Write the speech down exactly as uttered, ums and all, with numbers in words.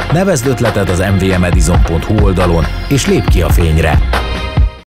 Nevezd ötleted az em vé em edison pont hu oldalon, és lépj ki a fényre!